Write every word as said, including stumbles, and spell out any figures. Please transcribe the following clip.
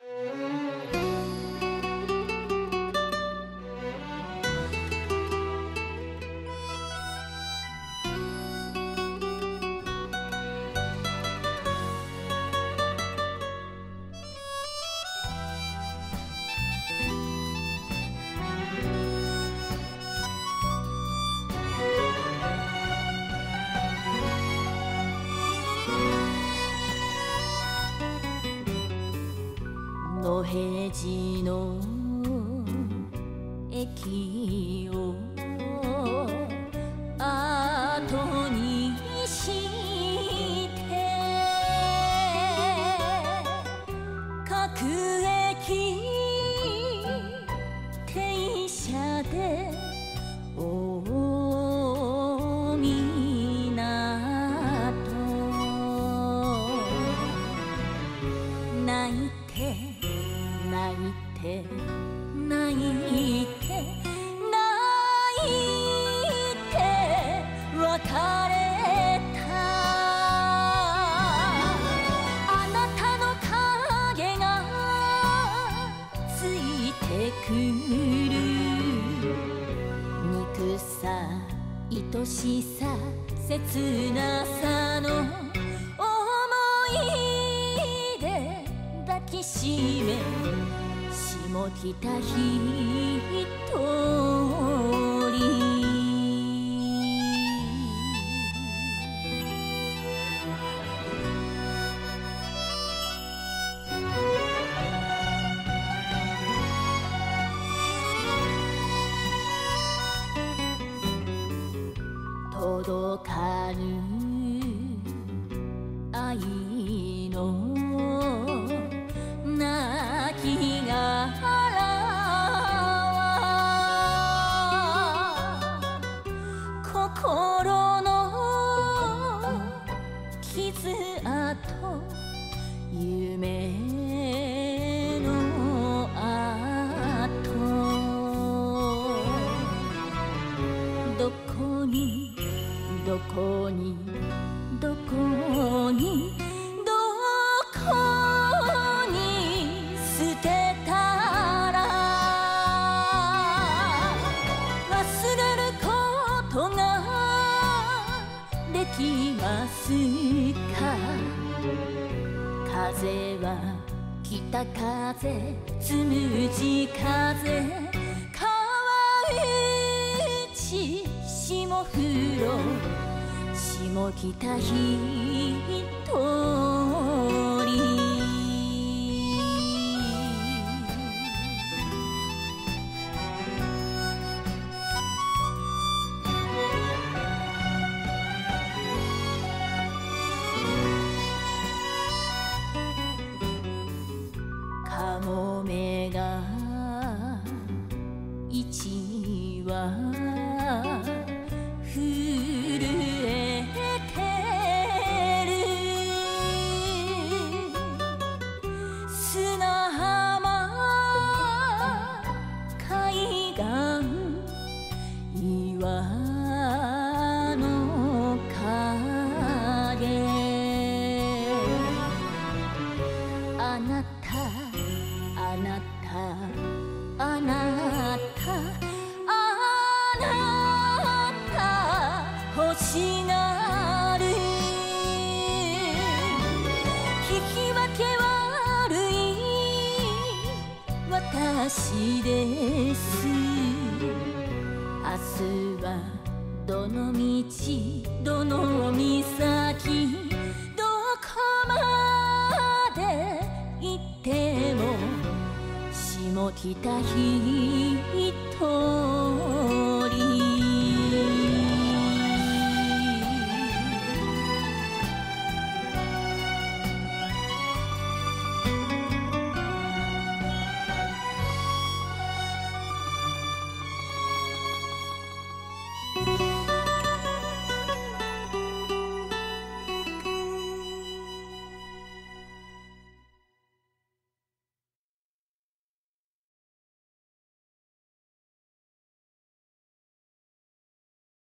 野辺地の駅を後にして各駅停車で大港泣いて泣いて泣いて泣いて別れたあなたの影がついてくる憎さ愛しさ切なさの想いで抱きしめ下北ひとり届かぬ愛の亡きが心の傷跡夢の跡どこにどこにどこにどこに捨てたら忘れることができますか風は北風つむじ風川内霜降ろ下北ひとりかもめが一羽震えてる砂浜海岸岩の影あなたあなたあなたあなた欲しがる引き分け悪い私です明日はどの道どの岬どこまで行っても下北ひとり